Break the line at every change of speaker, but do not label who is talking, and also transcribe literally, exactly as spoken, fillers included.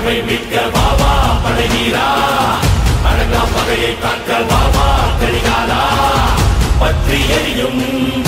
வாழ்வை மீட்க வாவா படைவீரா, அடங்கா பகையை காக்க வாவா கரிகாலா. பற்றி எரியும்